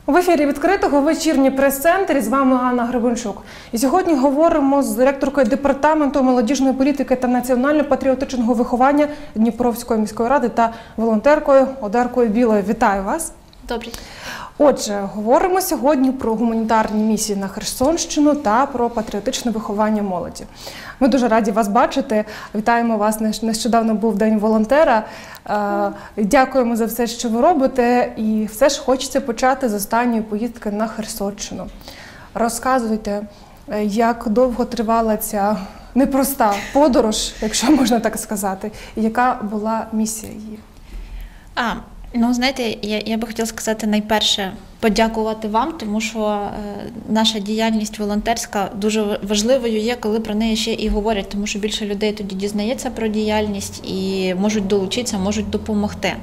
В ефірі відкритого вечірній прес-центр, з вами Ганна Гребенчук. І сьогодні говоримо з директоркою департаменту молодіжної політики та національно-патріотичного виховання Дніпровської міської ради та волонтеркою Одаркою Білою. Вітаю вас! Добре. Отже, говоримо сьогодні про гуманітарні місії на Херсонщину та про патріотичне виховання молоді. Ми дуже раді вас бачити. Вітаємо вас. Нещодавно був День волонтера. Дякуємо за все, що ви робите. І все ж хочеться почати з останньої поїздки на Херсонщину. Розказуйте, як довго тривала ця непроста подорож, якщо можна так сказати, і яка була місія її? Ну, знаєте, я би хотіла сказати найперше подякувати вам, тому що наша діяльність волонтерська дуже важливою є, коли про неї ще і говорять, тому що більше людей тоді дізнається про діяльність і можуть долучитися, можуть допомогти.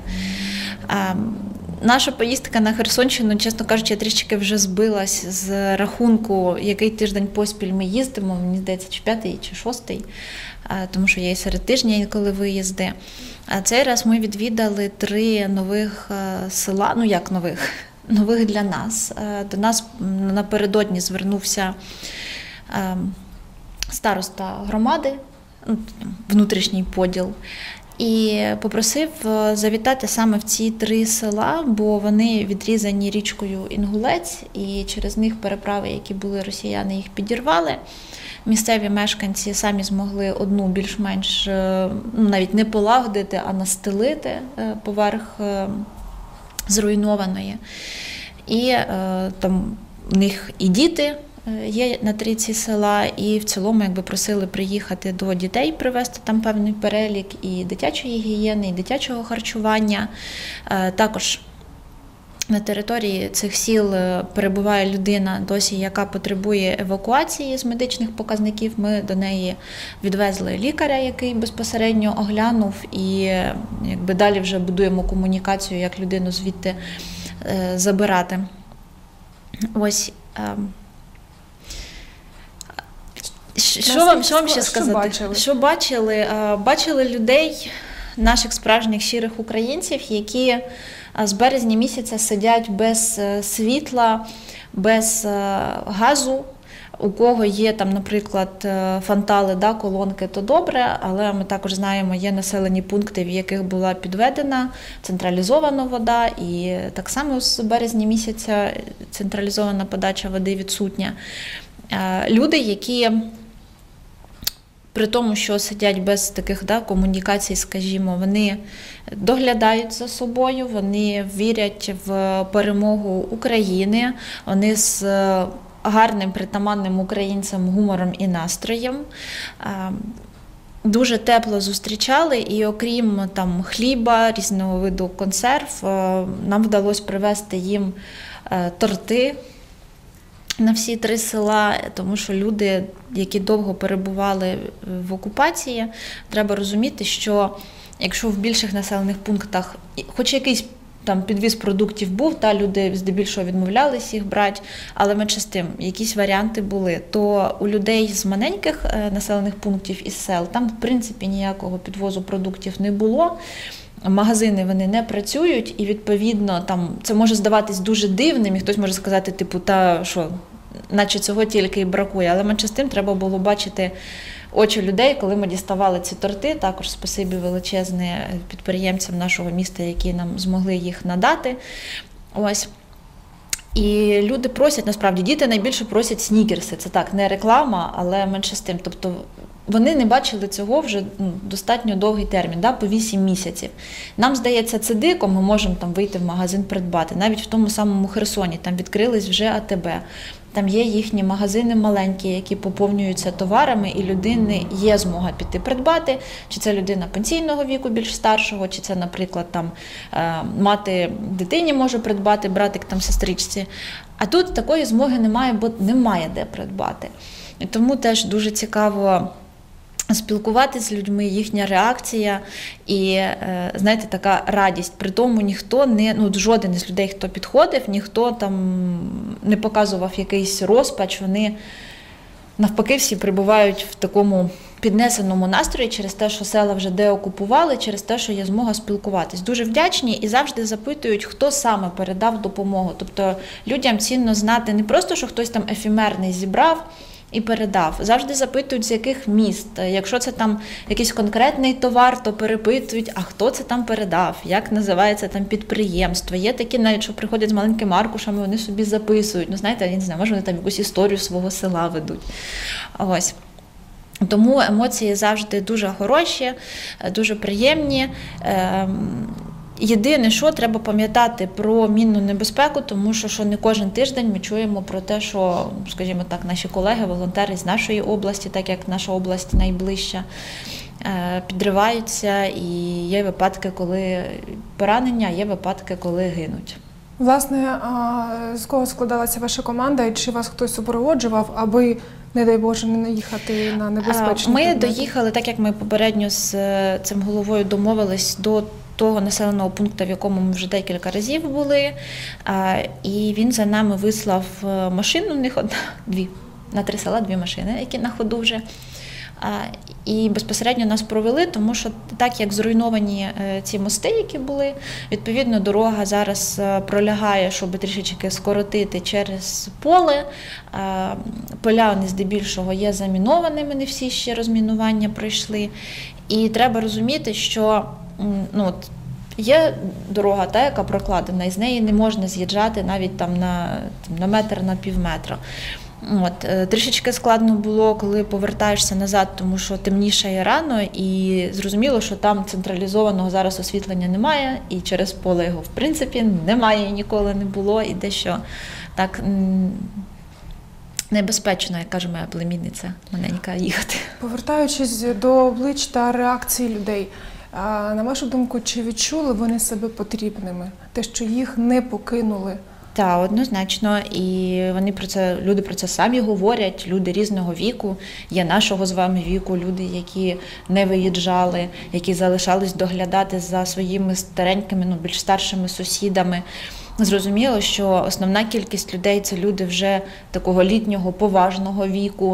Наша поїздка на Херсонщину, чесно кажучи, я трішки вже збилась з рахунку, який тиждень поспіль ми їздимо, мені здається, чи 5-й, чи 6-й, тому що є і серед тижня інколи виїзди. А цей раз ми відвідали 3 нових села, ну як нових для нас. До нас напередодні звернувся староста громади, внутрішній поділ, і попросив завітати саме в ці 3 села, бо вони відрізані річкою Інгулець, і через них переправи, які були росіяни, їх підірвали. Місцеві мешканці самі змогли одну більш-менш навіть не полагодити, а настелити поверх зруйнованої. І там у них і діти є на 3 ці села, і в цілому якби просили приїхати до дітей, привезти там певний перелік і дитячої гігієни, і дитячого харчування. Також на території цих сіл перебуває людина досі, яка потребує евакуації з медичних показників. Ми до неї відвезли лікаря, який безпосередньо оглянув, і якби далі вже будуємо комунікацію, як людину звідти забирати. Ось. Що вам ще сказати? Що бачили? Бачили людей, наших справжніх щирих українців, які з березня місяця сидять без світла, без газу. У кого є там, наприклад, фантали, колонки, то добре, але ми також знаємо, є населені пункти, в яких була підведена централізована вода, і так само з березня місяця централізована подача води відсутня. Люди, які при тому, що сидять без таких комунікацій, скажімо, вони доглядають за собою, вони вірять в перемогу України, вони з гарним, притаманним українцям гумором і настроєм дуже тепло зустрічали, і окрім там хліба, різного виду консерв, нам вдалося привезти їм торти на всі 3 села, тому що люди, які довго перебували в окупації, треба розуміти, що якщо в більших населених пунктах хоч якийсь там підвіз продуктів був, люди здебільшого відмовлялись їх брати, але менше з тим, якісь варіанти були, то у людей з маленьких населених пунктів із сел, там в принципі ніякого підвозу продуктів не було. Магазини вони не працюють, і відповідно там це може здаватись дуже дивним, і хтось може сказати, типу, та що, наче цього тільки і бракує, але менше з тим треба було бачити очі людей, коли ми діставали ці торти, також спасибі величезне підприємцям нашого міста, які нам змогли їх надати. Ось. І люди просять, насправді, діти найбільше просять снікерси. Це так, не реклама, але менше з тим. Тобто вони не бачили цього вже достатньо довгий термін, по 8 місяців. Нам здається, це дико, ми можемо там вийти в магазин придбати. Навіть в тому самому Херсоні, там відкрились вже АТБ. Там є їхні магазини маленькі, які поповнюються товарами, і людини є змога піти придбати. Чи це людина пенсійного віку, більш старшого, чи це, наприклад, там, мати дитині може придбати, братик там сестричці. А тут такої змоги немає, бо немає де придбати. І тому теж дуже цікаво спілкуватися з людьми, їхня реакція і, знаєте, така радість. При тому ніхто жоден із людей, хто підходив, ніхто там не показував якийсь розпач, вони навпаки, всі перебувають в такому піднесеному настрої через те, що села вже деокупували, через те, що є змога спілкуватись. Дуже вдячні і завжди запитують, хто саме передав допомогу. Тобто людям цінно знати не просто, що хтось там ефемерний зібрав і передав. Завжди запитують, з яких міст. Якщо це там якийсь конкретний товар, то перепитують, а хто це там передав, як називається там підприємство. Є такі, навіть, що приходять з маленькими аркушами, вони собі записують. Ну, знаєте, я не знаю, може вони там якусь історію свого села ведуть. Ось. Тому емоції завжди дуже хороші, дуже приємні. Єдине, що треба пам'ятати про мінну небезпеку, тому що не кожен тиждень ми чуємо про те, що, скажімо так, наші колеги, волонтери з нашої області, так як наша область найближча, підриваються, і є випадки, коли поранення, а є випадки, коли гинуть. Власне, з кого складалася ваша команда і чи вас хтось супроводжував, аби, не дай Боже, не наїхати на небезпечні Ми предмети? доїхали, так як ми попередньо з цим головою домовились, до того населеного пункту, в якому ми вже декілька разів були, і він за нами вислав машину, у них дві, на 3 села 2 машини, які на ходу вже. І безпосередньо нас провели, тому що так як зруйновані ці мости, які були, відповідно дорога зараз пролягає, щоб трішечки скоротити через поле. Поля вони здебільшого є замінованими, не всі ще розмінування пройшли. І треба розуміти, що є дорога, та, яка прокладена, і з неї не можна з'їжджати навіть там на метр, на півметра. Трішечки складно було, коли повертаєшся назад, тому що темнішає рано, і зрозуміло, що там централізованого зараз освітлення немає, і через поле його в принципі немає і ніколи не було, і дещо так небезпечно, як каже моя племінниця, маленька, їхати. Повертаючись до облич та реакції людей, на вашу думку, чи відчули вони себе потрібними? Те, що їх не покинули? Так, однозначно, і люди про це самі говорять, люди різного віку, є нашого з вами віку, люди, які не виїжджали, які залишались доглядати за своїми старенькими, більш старшими сусідами. Зрозуміло, що основна кількість людей – це люди вже такого літнього, поважного віку.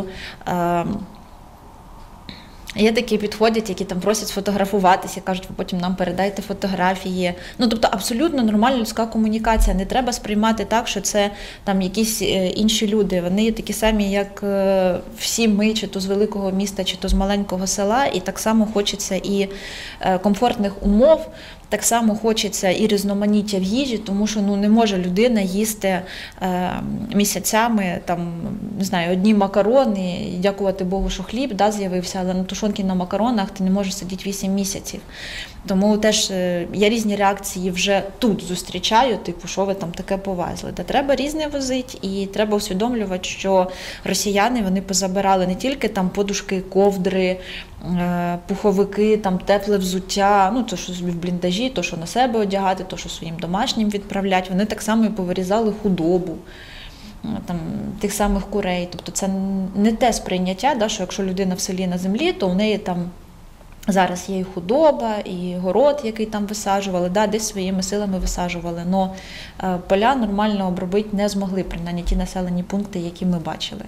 Є такі підходять, які там просять сфотографуватися, кажуть, ви потім нам передайте фотографії. Тобто абсолютно нормальна людська комунікація. Не треба сприймати так, що це там якісь інші люди. Вони такі самі, як всі ми, чи то з великого міста, чи то з маленького села. І так само хочеться і комфортних умов, так само хочеться і різноманіття в їжі, тому що не може людина їсти місяцями одні макарони, і дякувати Богу, що хліб з'явився, але на тушонки на макаронах ти не можеш сидіти 8 місяців. Тому теж я різні реакції вже тут зустрічаю, що ви там таке повезли. Треба різне возити, і треба усвідомлювати, що росіяни, вони позабирали не тільки там подушки, ковдри, пуховики, тепле взуття, то, що собі в бліндажі, то, що на себе одягати, то, що своїм домашнім відправлять. Вони так само і повирізали худобу, тих самих курей. Тобто це не те сприйняття, що якщо людина в селі на землі, то в неї там зараз є і худоба, і город, який там висаджували, десь своїми силами висаджували, але поля нормально обробити не змогли, принаймні ті населені пункти, які ми бачили.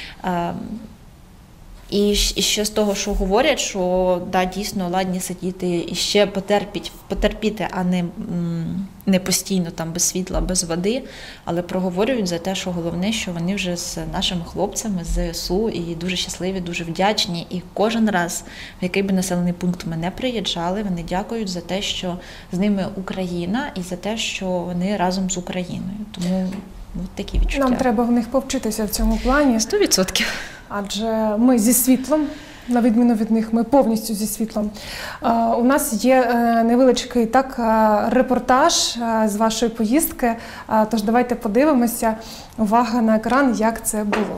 І ще з того, що говорять, що дійсно ладні сидіти і ще потерпіти, а не постійно без світла, без води, але проговорюють за те, що головне, що вони вже з нашими хлопцями з ЗСУ і дуже щасливі, дуже вдячні. І кожен раз, в який би населений пункт ми не приїжджали, вони дякують за те, що з ними Україна і за те, що вони разом з Україною. Тому такі відчуття. Нам треба в них повчитися в цьому плані. 100%. Адже ми зі світлом, на відміну від них, ми повністю зі світлом. У нас є невеличкий репортаж з вашої поїздки, тож давайте подивимося. Увага на екран, як це було.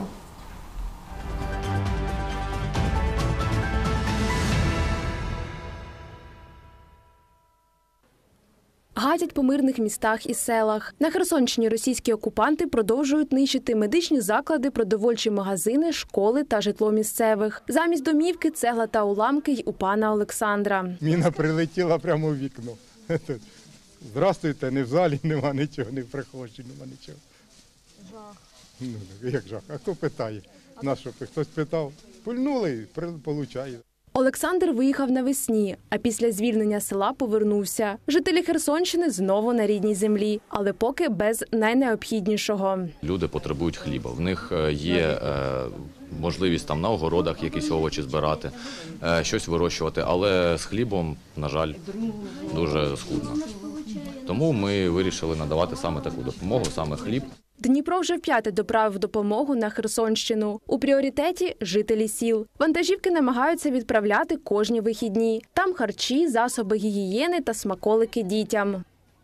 Гатять по мирних містах і селах. На Херсонщині російські окупанти продовжують нищити медичні заклади, продовольчі магазини, школи та житло місцевих. Замість домівки – цегла та уламки й у пана Олександра. Міна прилетіла прямо в вікно. Здравствуйте, не в залі, нема нічого, не в прихожій, нема нічого. Жах. Як жах? А хто питає? На що хтось питав, пульнули, получає. Олександр виїхав навесні, а після звільнення села повернувся. Жителі Херсонщини знову на рідній землі, але поки без найнеобхіднішого. Люди потребують хліба. В них є можливість там на огородах якісь овочі збирати, щось вирощувати, але з хлібом, на жаль, дуже скудно. Тому ми вирішили надавати саме таку допомогу, саме хліб. Дніпро вже вп'яте доправив допомогу на Херсонщину. У пріоритеті – жителі сіл. Вантажівки намагаються відправляти кожні вихідні. Там харчі, засоби гігієни та смаколики дітям.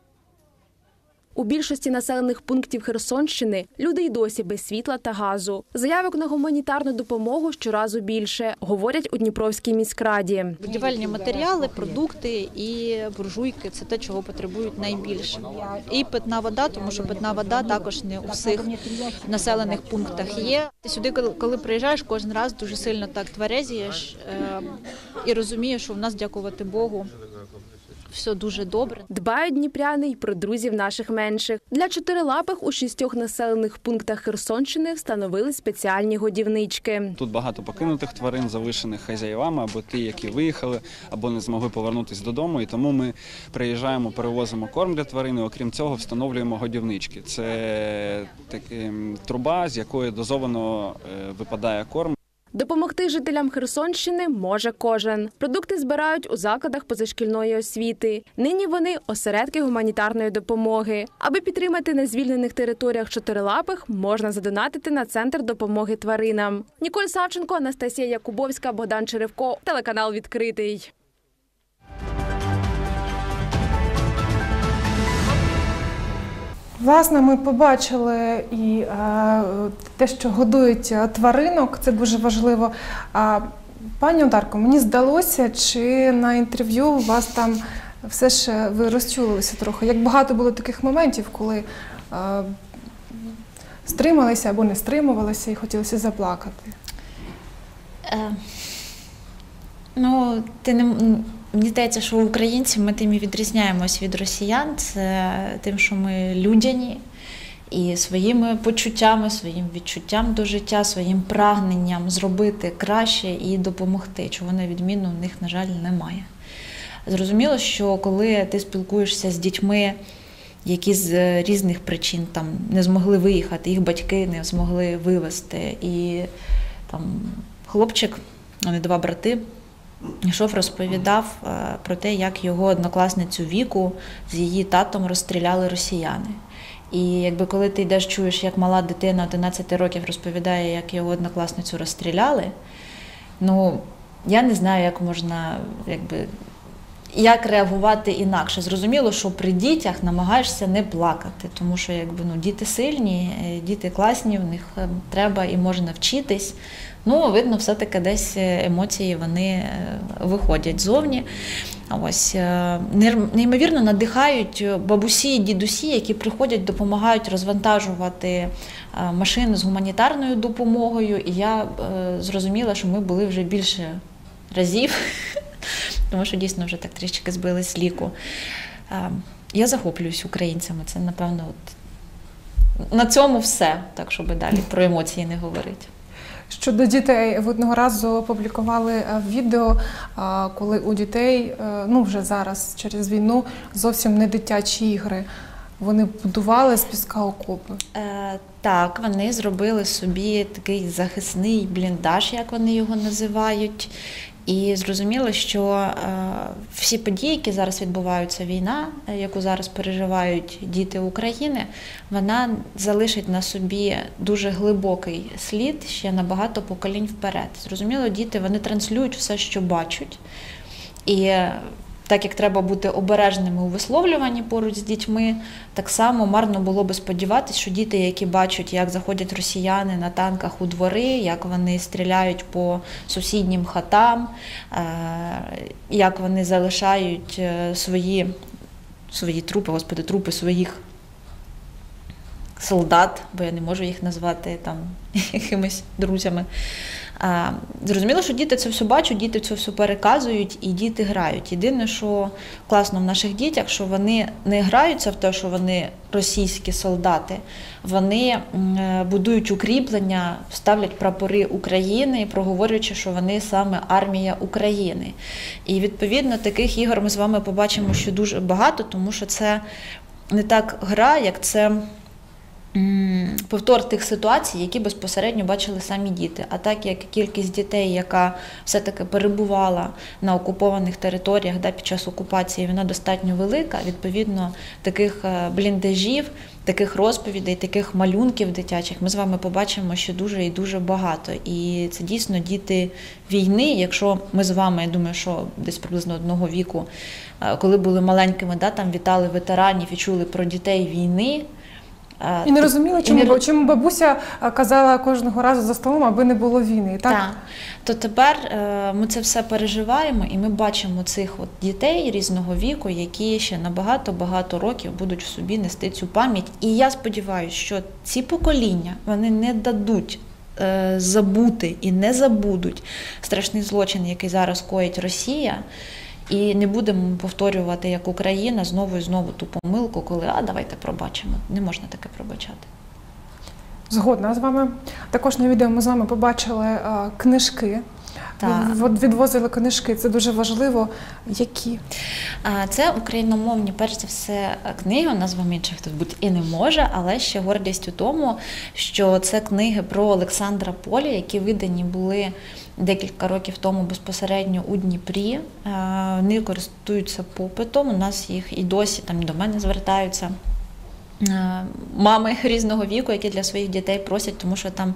У більшості населених пунктів Херсонщини люди й досі без світла та газу. Заявок на гуманітарну допомогу щоразу більше, говорять у Дніпровській міськраді. Будівельні матеріали, продукти і буржуйки – це те, чого потребують найбільше. І питна вода, тому що питна вода також не у всіх населених пунктах є. Ти сюди, коли приїжджаєш, кожен раз дуже сильно так тверезієш і розумієш, що в нас, дякувати Богу, все дуже добре. Дбають дніпряни й про друзів наших менших. Для чотирилапих у 6 населених пунктах Херсонщини встановили спеціальні годівнички. Тут багато покинутих тварин, залишених хазяївами, або ті, які виїхали, або не змогли повернутися додому. І тому ми приїжджаємо, перевозимо корм для тварин, і окрім цього встановлюємо годівнички. Це труба, з якої дозовано випадає корм. Допомогти жителям Херсонщини може кожен. Продукти збирають у закладах позашкільної освіти. Нині вони – осередки гуманітарної допомоги. Аби підтримати на звільнених територіях чотирилапих, можна задонатити на Центр допомоги тваринам. Ніколь Савченко, Анастасія Якубовська, Богдан Черевко. Телеканал «Відкритий». Власне, ми побачили і те, що годують тваринок, це дуже важливо. Пані Одарко, мені здалося, чи на інтерв'ю у вас там все ж ви розчулилися трохи? Як багато було таких моментів, коли стрималися або не стримувалися і хотілося заплакати? Мені здається, що українці, ми тим і відрізняємось від росіян, це тим, що ми людяні і своїми почуттями, своїм відчуттям до життя, своїм прагненням зробити краще і допомогти, чого на відміну в них, на жаль, немає. Зрозуміло, що коли ти спілкуєшся з дітьми, які з різних причин там не змогли виїхати, їх батьки не змогли вивезти, і там хлопчик, вони 2 брати, йшов, розповідав про те, як його однокласницю Віку з її татом розстріляли росіяни. І якби коли ти йдеш, чуєш, як мала дитина 11 років розповідає, як його однокласницю розстріляли, я не знаю, як можна, як реагувати інакше. Зрозуміло, що при дітях намагаєшся не плакати, тому що діти сильні, діти класні, в них треба і можна вчитись. Видно, все-таки десь емоції вони виходять зовні. Неймовірно надихають бабусі і дідусі, які приходять, допомагають розвантажувати машини з гуманітарною допомогою. І я зрозуміла, що ми були вже більше разів, тому що дійсно вже так трішки збили з ліку. Я захоплююсь українцями, це, напевно, на цьому все, так, щоб далі про емоції не говорити. Щодо дітей, ви одного разу опублікували відео, коли у дітей, вже зараз через війну, зовсім не дитячі ігри. Вони будували з піска окопи. Так, вони зробили собі такий захисний бліндаж, як вони його називають. І зрозуміло, що всі події, які зараз відбуваються, війна, яку зараз переживають діти України, вона залишить на собі дуже глибокий слід ще на багато поколінь вперед. Зрозуміло, діти, вони транслюють все, що бачать. І так як треба бути обережними у висловлюванні поруч з дітьми, так само марно було би сподіватися, що діти, які бачать, як заходять росіяни на танках у двори, як вони стріляють по сусіднім хатам, як вони залишають свої трупи, трупи своїх солдат, бо я не можу їх назвати там якимись друзями. Зрозуміло, що діти це все бачать, діти це все переказують і діти грають. Єдине, що класно в наших дітях, що вони не граються в те, що вони російські солдати, вони будують укріплення, ставлять прапори України, проговорюючи, що вони саме армія України. І відповідно таких ігор ми з вами побачимо, що дуже багато, тому що це не так гра, як це повтор тих ситуацій, які безпосередньо бачили самі діти. А так як кількість дітей, яка все-таки перебувала на окупованих територіях під час окупації, вона достатньо велика, відповідно таких бліндажів, таких розповідей, таких малюнків дитячих ми з вами побачимо, що дуже і дуже багато. І це дійсно діти війни. Якщо ми з вами, я думаю, що десь приблизно одного віку, коли були маленькими, там вітали ветеранів і чули про дітей війни, і не розуміли, чому бабуся казала кожного разу за столом, аби не було війни, так? Так. То тепер ми це все переживаємо, і ми бачимо цих дітей різного віку, які ще на багато-багато років будуть в собі нести цю пам'ять. І я сподіваюся, що ці покоління, вони не дадуть забути і не забудуть страшний злочин, який зараз коїть Росія, і не будемо повторювати, як Україна, знову і знову ту помилку, коли давайте пробачимо. Не можна таке пробачати. Згодна з вами. Також на відео ми з вами побачили книжки. Відвозили книжки, це дуже важливо. Які? Це україномовні, перш за все, книги, назвам інших тут бути і не може, але ще гордість у тому, що це книги про Олександра Поля, які видані були декілька років тому безпосередньо у Дніпрі. Вони користуються попитом, у нас їх і досі там до мене звертаються мами різного віку, які для своїх дітей просять, тому що там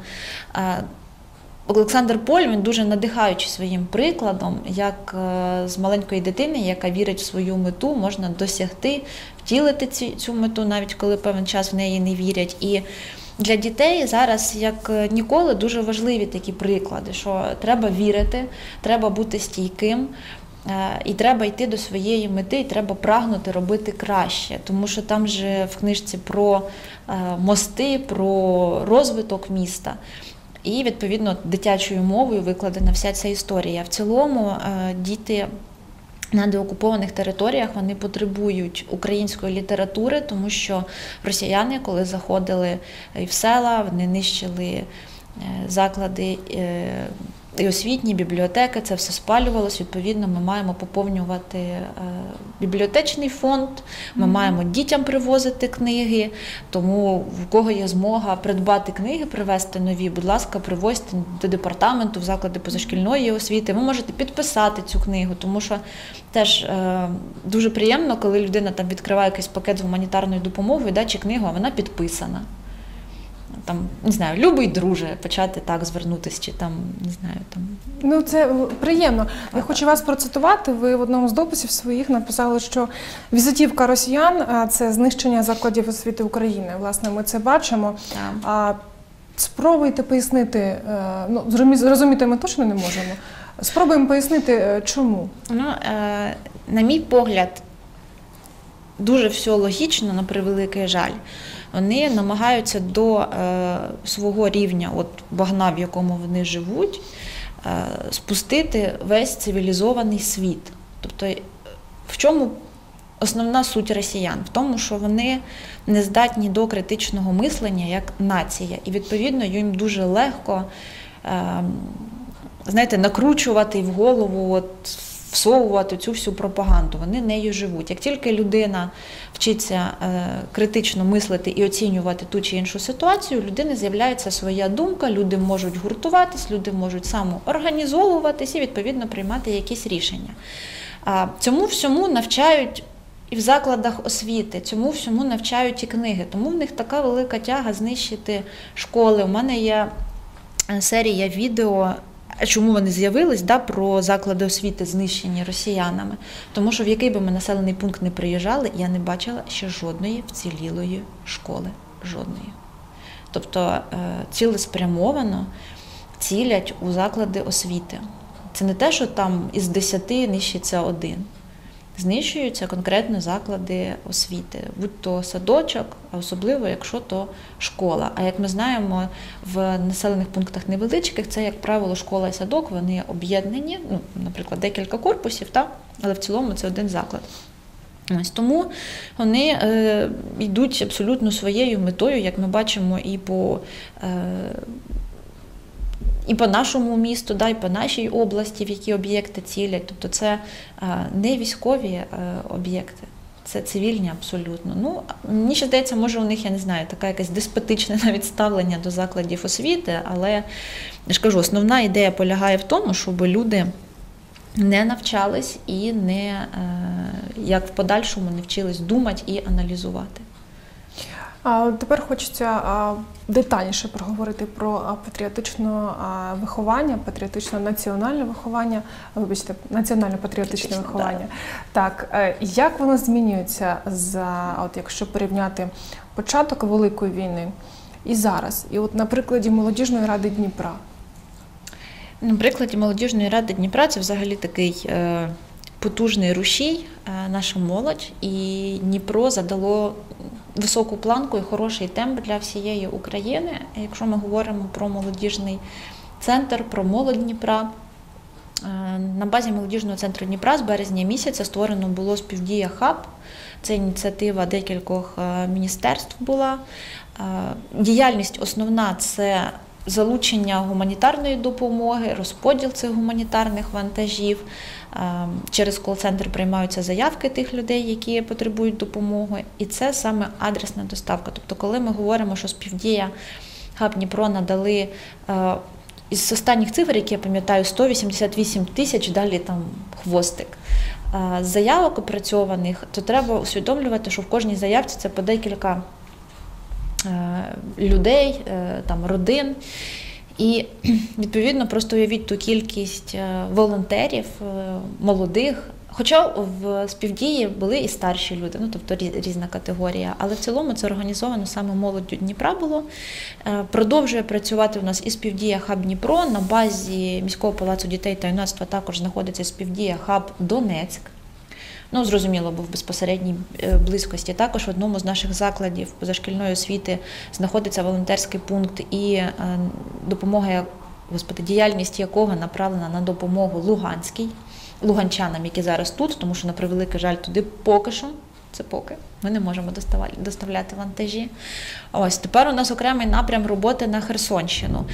Олександр Поль, він дуже надихаючий своїм прикладом, як з маленької дитини, яка вірить в свою мету, можна досягти, втілити цю мету, навіть коли певний час в неї не вірять. І для дітей зараз, як ніколи, дуже важливі такі приклади, що треба вірити, треба бути стійким, і треба йти до своєї мети, і треба прагнути робити краще. Тому що там же в книжці про мости, про розвиток міста. І, відповідно, дитячою мовою викладена вся ця історія. В цілому діти на деокупованих територіях, вони потребують української літератури, тому що росіяни, коли заходили в села, вони нищили заклади і освітні, бібліотеки, це все спалювалось. Відповідно, ми маємо поповнювати бібліотечний фонд, ми маємо дітям привозити книги, тому в кого є змога придбати книги, привезти нові, будь ласка, привозьте до департаменту, в заклади позашкільної освіти. Ви можете підписати цю книгу, тому що теж дуже приємно, коли людина там відкриває якийсь пакет з гуманітарною допомогою, чи книгу, а вона підписана. Там, не знаю, любий друже, почати так звернутися, чи там, не знаю, там. Ну, це приємно. Я хочу вас процитувати. Ви в одному з дописів своїх написали, що візитівка росіян – це знищення закладів освіти України. Власне, ми це бачимо. Спробуйте пояснити, зрозуміти ми точно не можемо. Спробуємо пояснити, чому. На мій погляд, дуже все логічно, на превеликий жаль. Вони намагаються до свого рівня, багна, в якому вони живуть, спустити весь цивілізований світ. Тобто, в чому основна суть росіян? В тому, що вони не здатні до критичного мислення як нація. І, відповідно, їм дуже легко, накручувати в голову, всовувати цю всю пропаганду. Вони нею живуть. Як тільки людина вчиться критично мислити і оцінювати ту чи іншу ситуацію, у людини з'являється своя думка, люди можуть гуртуватись, люди можуть самоорганізовуватись і, відповідно, приймати якісь рішення. Цьому всьому навчають і в закладах освіти, цьому всьому навчають і книги. Тому в них така велика тяга знищити школи. У мене є серія відео, чому вони з'явились, про заклади освіти, знищені росіянами. Тому що в який би ми населений пункт не приїжджали, я не бачила ще жодної вцілілої школи. Жодної. Тобто цілеспрямовано цілять у заклади освіти. Це не те, що там із 10 нищиться 1. знищуються конкретно заклади освіти, будь то садочок, а особливо, якщо то школа. А як ми знаємо, в населених пунктах невеличких це, як правило, школа і садок, вони об'єднані, наприклад, декілька корпусів, але в цілому це один заклад. Ось тому вони йдуть абсолютно своєю метою, як ми бачимо і по нашому місту, і по нашій області, в які об'єкти цілять. Тобто це не військові об'єкти, це цивільні абсолютно. Мені ще здається, може у них, я не знаю, така якась деспотичне навіть ставлення до закладів освіти, але, я ж кажу, основна ідея полягає в тому, щоб люди не навчались і як в подальшому не вчились думати і аналізувати. Тепер хочеться детальніше проговорити про патріотичне виховання, патріотично-національне виховання, національно-патріотичне виховання. Так, як воно змінюється, якщо порівняти початок Великої війни і зараз? І на прикладі Молодіжної ради Дніпра. На прикладі Молодіжної ради Дніпра це взагалі такий потужний рушій, наша молодь, і Дніпро задало високу планку і хороший темп для всієї України. Якщо ми говоримо про молодіжний центр, про молодь Дніпра, на базі молодіжного центру Дніпра з березня місяця створено було співдія «Хаб». Це ініціатива декількох міністерств була. Діяльність основна – це залучення гуманітарної допомоги, розподіл цих гуманітарних вантажів. Через кол-центр приймаються заявки тих людей, які потребують допомоги. І це саме адресна доставка. Тобто, коли ми говоримо, що співдія «Хаб Дніпро» надали із останніх цифр, які я пам'ятаю, 188 тисяч, далі там хвостик, заявок опрацьованих, то треба усвідомлювати, що в кожній заявці це по декілька людей, родин. І, відповідно, просто уявіть ту кількість волонтерів, молодих. Хоча в співдії були і старші люди, тобто різна категорія. Але в цілому це організовано саме молоддю Дніпра було. Продовжує працювати у нас і співдія «Хаб Дніпро». На базі міського палацу дітей та юнацтва також знаходиться співдія «Хаб Донецьк». Зрозуміло, бо в безпосередній близькості. Також в одному з наших закладів позашкільної освіти знаходиться волонтерський пункт і діяльність якого направлена на допомогу луганчанам, які зараз тут, тому що, на превеликий жаль, туди поки що, ми не можемо доставляти вантажі. Тепер у нас окремий напрям роботи на Херсонщину.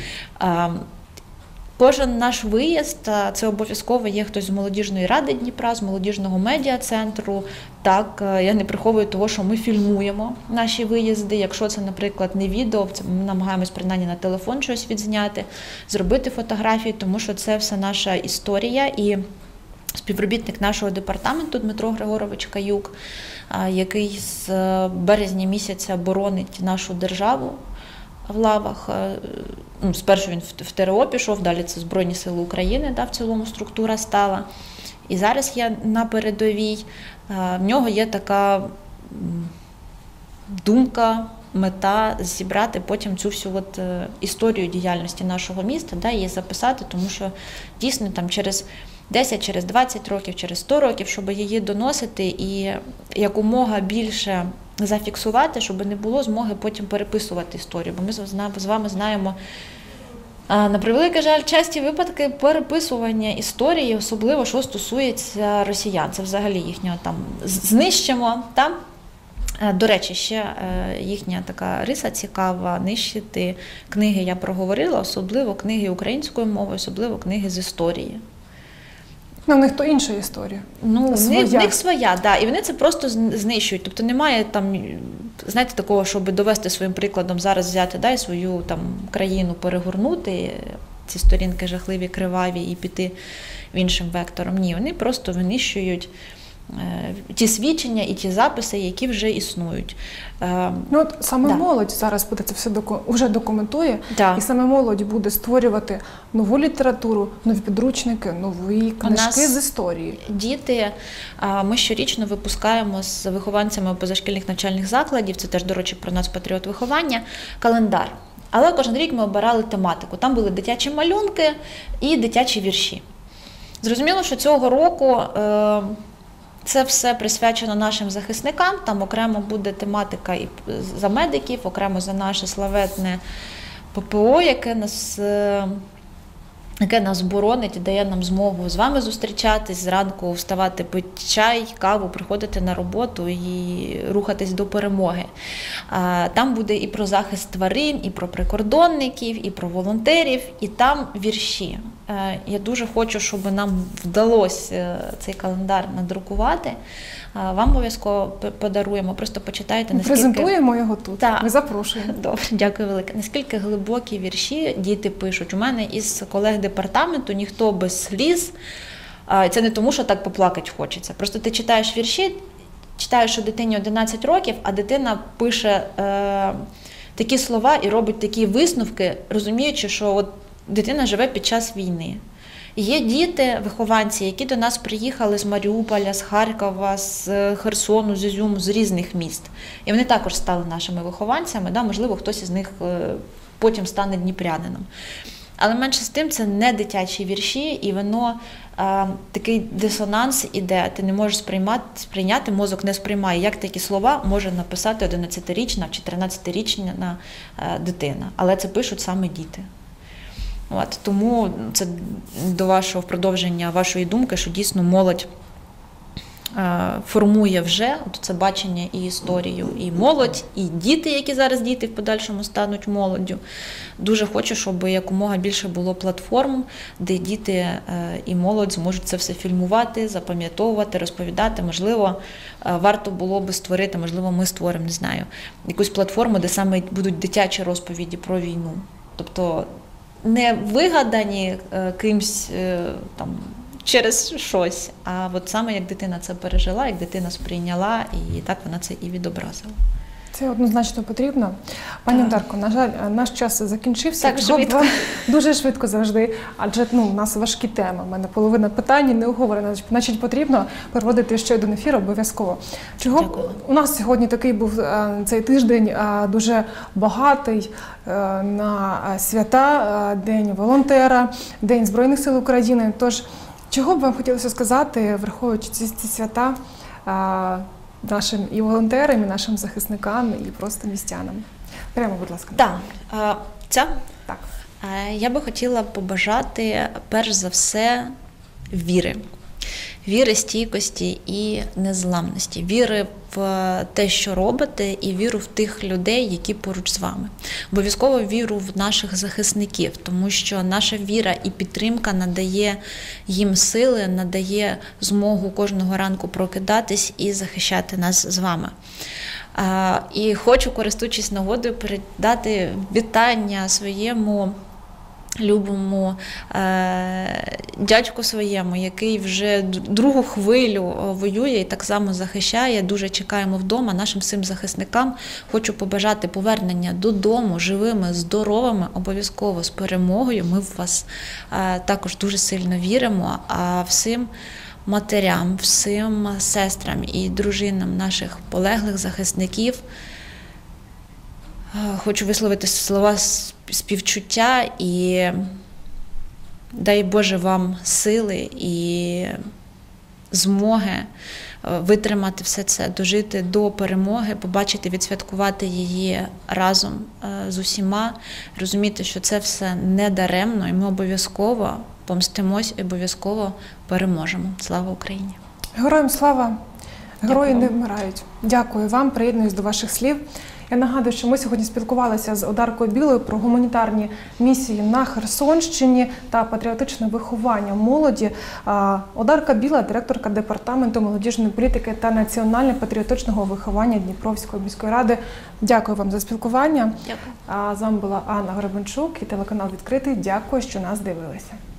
Кожен наш виїзд – це обов'язково є хтось з Молодіжної ради Дніпра, з Молодіжного медіа-центру. Так, я не приховую того, що ми фільмуємо наші виїзди. Якщо це, наприклад, не відео, ми намагаємось принаймні на телефон щось відзняти, зробити фотографії, тому що це все наша історія. І співробітник нашого департаменту Дмитро Григорович Каюк, який з березня місяця боронить нашу державу в лавах. Спершу він в ТРО пішов, далі це Збройні Сили України, в цілому структура стала. І зараз я на передовій. В нього є така думка, мета зібрати потім цю всю історію діяльності нашого міста, її записати, тому що дійсно через 10, через 20 років, через 100 років, щоб її доносити і якомога більше зафіксувати, щоб не було змоги потім переписувати історію. Бо ми з вами знаємо, на превеликий жаль, часті випадки переписування історії, особливо, що стосується росіян. Це взагалі їхнього знищимо. До речі, ще їхня така риса цікава – нищити книги, я проговорила, особливо книги українською мовою, особливо книги з історії. У них то інша історія. В них своя, і вони це просто знищують. Тобто немає такого, щоб довести своїм прикладом, зараз взяти і свою країну перегорнути, ці сторінки жахливі, криваві і піти в іншим вектором. Ні, вони просто винищують ті свідчення і ті записи, які вже існують. Саме молодь зараз буде це все вже документує, і саме молодь буде створювати нову літературу, нові підручники, нові книжки з історії. Діти, ми щорічно випускаємо з вихованцями позашкільних навчальних закладів, це теж, до речі, про нас патріот виховання, календар. Але кожен рік ми обирали тематику. Там були дитячі малюнки і дитячі вірші. Зрозуміло, що цього року Це все присвячено нашим захисникам, там окремо буде тематика і за медиків, окремо за наше славетне ППО, яке нас боронить і дає нам змогу з вами зустрічатись, зранку вставати, пити чай, каву, приходити на роботу і рухатись до перемоги. Там буде і про захист тварин, і про прикордонників, і про волонтерів, і там вірші. Я дуже хочу, щоб нам вдалося цей календар надрукувати. Вам обов'язково подаруємо, просто почитайте. Ми презентуємо його тут, Так. ми запрошуємо. Добре, дякую велике. Наскільки глибокі вірші діти пишуть. У мене із колег департаменту ніхто без сліз. Це не тому, що так поплакати хочеться. Просто ти читаєш вірші, читаєш, що дитині 11 років, а дитина пише такі слова і робить такі висновки, розуміючи, що от дитина живе під час війни. Є діти, вихованці, які до нас приїхали з Маріуполя, з Харкова, з Херсону, з Ізюму, з різних міст. І вони також стали нашими вихованцями, можливо, хтось із них потім стане дніпрянином. Але менше з тим, це не дитячі вірші, і воно такий дисонанс іде, ти не можеш сприйняти, мозок не сприймає, як такі слова може написати 11-річна чи 13-річна дитина. Але це пишуть саме діти. Тому це до вашого продовження вашої думки, що дійсно молодь формує вже це бачення і історію, і молодь, і діти, які зараз діти в подальшому стануть молоддю. Дуже хочу, щоб якомога більше було платформ, де діти і молодь зможуть це все фільмувати, запам'ятовувати, розповідати. Можливо, варто було би створити, можливо, ми створимо, не знаю, якусь платформу, де саме будуть дитячі розповіді про війну. Тобто не вигадані кимсь там через щось, а от саме як дитина це пережила, як дитина сприйняла, і так вона це і відобразила. Це однозначно потрібно. Пані Одарко, на жаль, наш час закінчився. Так швидко. Дуже швидко завжди, адже у нас важкі теми. У мене половина питань не оговорена. Значить, потрібно проводити ще один ефір обов'язково. Чого у нас сьогодні такий був цей тиждень дуже багатий на свята, День волонтера, День Збройних сил України. Тож, чого б вам хотілося сказати, враховуючи ці свята, нашим і волонтерам, і нашим захисникам, і просто містянам? Прямо, будь ласка. Так. Я би хотіла побажати, перш за все, віри. Віри, стійкості і незламності. Віри в те, що робите, і віру в тих людей, які поруч з вами. Обов'язково віру в наших захисників, тому що наша віра і підтримка надає їм сили, надає змогу кожного ранку прокидатись і захищати нас з вами. І хочу, користуючись нагодою, передати вітання своєму любому дядьку своєму, який вже другу хвилю воює і так само захищає. Дуже чекаємо вдома. Нашим всім захисникам хочу побажати повернення додому живими, здоровими, обов'язково з перемогою. Ми в вас також дуже сильно віримо. А всім матерям, всім сестрам і дружинам наших полеглих захисників хочу висловити слова співчуття і дай Боже вам сили і змоги витримати все це, дожити до перемоги, побачити, відсвяткувати її разом з усіма, розуміти, що це все не даремно, і ми обов'язково помстимось і обов'язково переможемо. Слава Україні! Героям слава! Герої не вмирають. Дякую вам, приєднуюсь до ваших слів. Я нагадую, що ми сьогодні спілкувалися з Одаркою Білою про гуманітарні місії на Херсонщині та патріотичне виховання молоді. Одарка Біла – директорка Департаменту молодіжної політики та національно-патріотичного виховання Дніпровської міської ради. Дякую вам за спілкування. Дякую. З вами була Анна Гребенчук і телеканал «Відкритий». Дякую, що нас дивилися.